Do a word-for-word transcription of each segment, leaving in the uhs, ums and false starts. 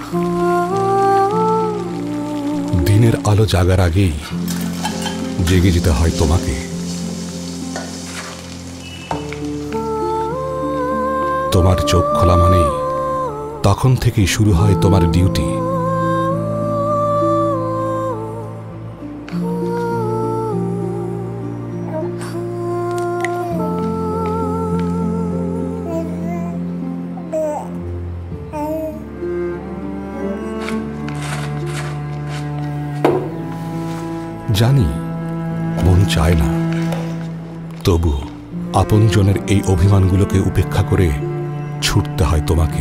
দিনের আলো জাগার আগেই জেগে যেতে হয় তোমাকে। তোমার চোখ খোলা মানেই তখন থেকেই শুরু হয় তোমার ডিউটি। জানি মন চায় না, তবু আপনজনের এই অভিমানগুলোকে উপেক্ষা করে ছুটতে হয় তোমাকে।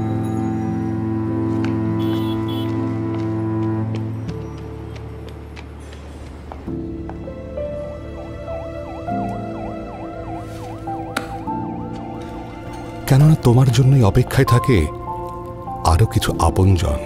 কেননা তোমার জন্যই অপেক্ষায় থাকে আরো কিছু আপনজন।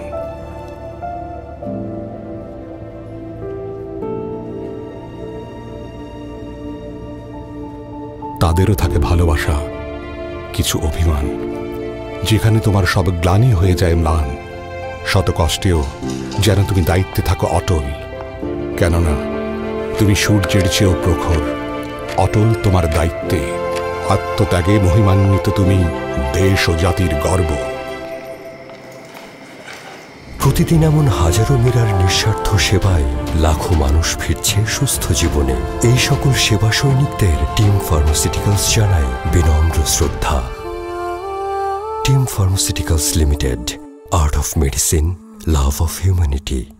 তাদেরও থাকে ভালোবাসা, কিছু অভিমান, যেখানে তোমার সব গ্লানি হয়ে যায় ম্লান। শত কষ্টেও যেন তুমি দায়িত্বে থাকো অটল, কেননা তুমি সূর্যের চেয়েও প্রখর। অটল তোমার দায়িত্বে, আত্মত্যাগে মহিমান্বিত তুমি দেশ ও জাতির গর্ব। প্রতিদিন এমন হাজারো মীরার নিঃস্বার্থ সেবায় লাখো মানুষ ফিরছে সুস্থ জীবনে। এই সকল সেবা সৈনিকদের টিম ফার্মাসিউটিক্যালস জানায় বিনম্র শ্রদ্ধা। Team pharmaceuticals limited, art of medicine, love of humanity.